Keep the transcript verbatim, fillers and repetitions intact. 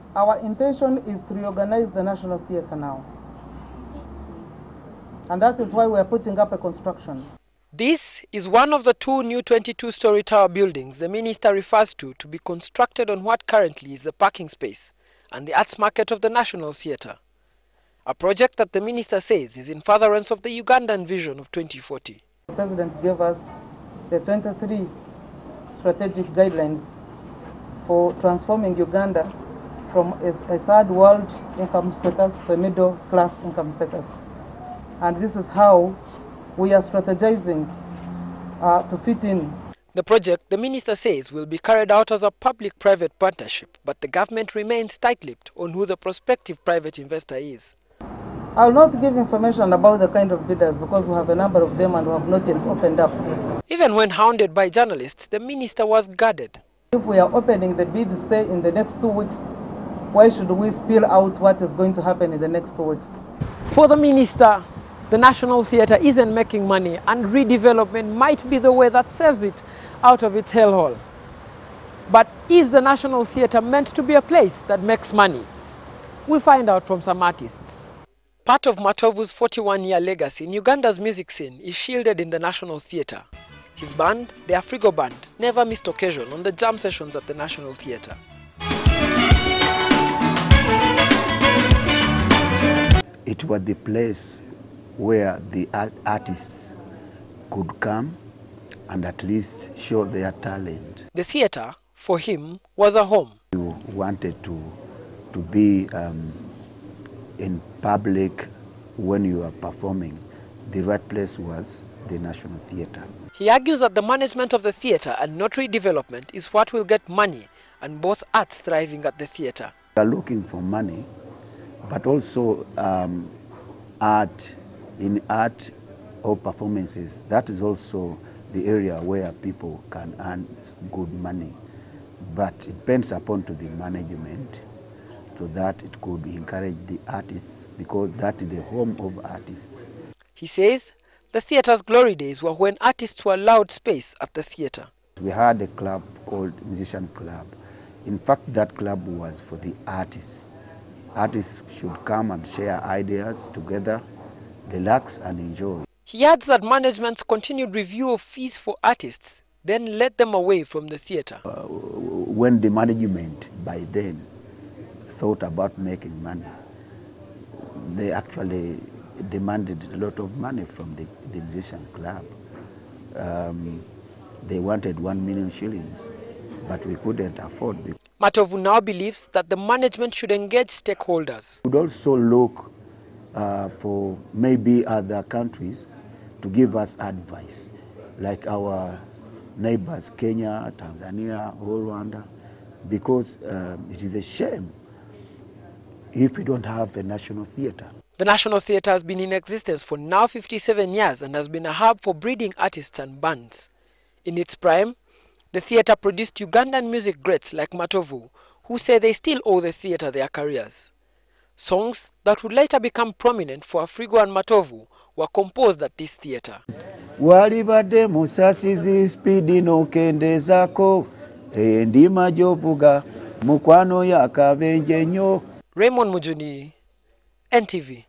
Our intention is to reorganize the National Theatre now. And that is why we are putting up a construction. This is one of the two new twenty-two story tower buildings the minister refers to to be constructed on what currently is the parking space and the arts market of the National Theatre. A project that the minister says is in furtherance of the Ugandan vision of twenty forty. The President gave us the twenty-three strategic guidelines for transforming Uganda from a, a third world income status to a middle class income status. And this is how we are strategizing uh, to fit in. The project, the minister says, will be carried out as a public-private partnership, but the government remains tight-lipped on who the prospective private investor is. I will not give information about the kind of bidders because we have a number of them and we have not yet opened up. Even when hounded by journalists, the minister was guarded. If we are opening the bid, say, in the next two weeks, why should we spill out what is going to happen in the next two weeks? For the minister, the National Theatre isn't making money, and redevelopment might be the way that saves it out of its hellhole. But is the National Theatre meant to be a place that makes money? We'll find out from some artists. Part of Matovu's forty-one year legacy in Uganda's music scene is shielded in the National Theatre. His band, the Afrigo Band, never missed occasion on the jam sessions at the National Theatre. It was the place where the art artists could come and at least show their talent. The theatre, for him, was a home. You wanted to, to be um, in public when you are performing. The right place was the National Theatre. He argues that the management of the theatre and not redevelopment is what will get money and both arts thriving at the theatre. We are looking for money, but also um, art. In art or performances, that is also the area where people can earn good money. But it depends upon to the management so that it could encourage the artists, because that is the home of artists. He says the theatre's glory days were when artists were allowed space at the theatre. We had a club called Musician Club. In fact, that club was for the artists. Artists should come and share ideas together, relax and enjoy. He adds that management's continued review of fees for artists then led them away from the theatre. Uh, when the management by then thought about making money, they actually demanded a lot of money from the, the musician club. Um, they wanted one million shillings, but we couldn't afford it. Matovu now believes that the management should engage stakeholders. We would also look Uh, for maybe other countries to give us advice, like our neighbors, Kenya, Tanzania, or Rwanda, because um, it is a shame if we don't have a national theatre. The National Theatre has been in existence for now fifty-seven years and has been a hub for breeding artists and bands. In its prime, the theatre produced Ugandan music greats like Matovu, who say they still owe the theatre their careers. Songs that would later become prominent for Afrigo and Matovu were composed at this theatre. Walibade musasizi speedi no kendezako endima jovuga mukwano ya kabenje nyo. Raymond Mujuni, N T V.